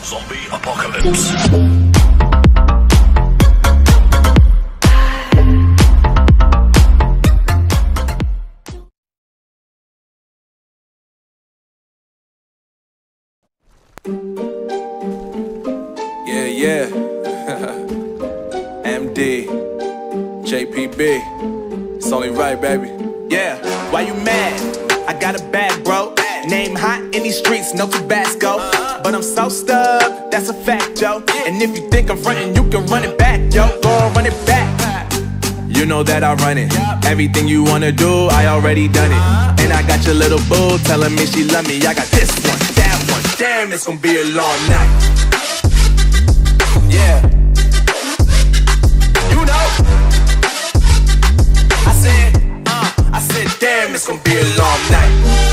Zombie Apocalypse. Yeah. MD, JPB, it's only right, baby. Yeah, why you mad? I got a bag, bro. Name hot in these streets, no Tabasco. But I'm so stubbed, that's a fact, yo. And if you think I'm frontin', you can run it back, yo. Go on, run it back. You know that I run it. Everything you wanna do, I already done it. And I got your little boo telling me she love me. I got this one, that one. Damn, it's gonna be a long night. Yeah. You know. I said, damn, it's gonna be a long night.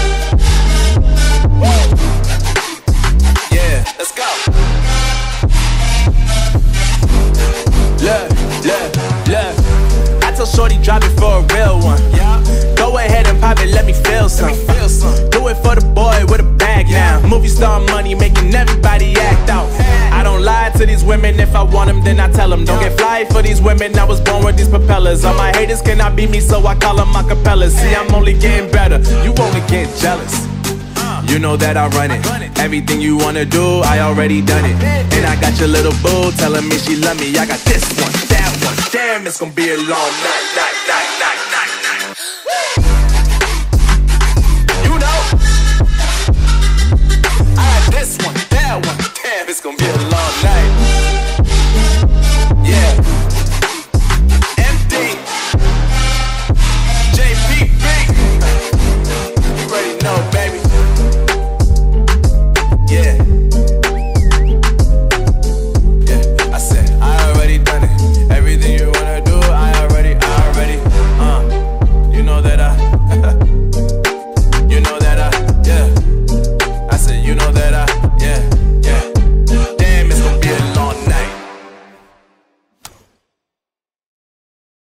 Yeah, let's go. Look. I tell shorty drop it for a real one. Go ahead and pop it, let me feel some. Do it for the boy with a bag now. Movie star money making everybody act out. I don't lie to these women, if I want them then I tell them. Don't get fly for these women, I was born with these propellers. All my haters cannot beat me, so I call them acapellas. See, I'm only getting better, you only get jealous. You know that I run it. Everything you wanna do, I already done it. And I got your little boo telling me she love me. I got this one, that one. Damn, it's gonna be a long night.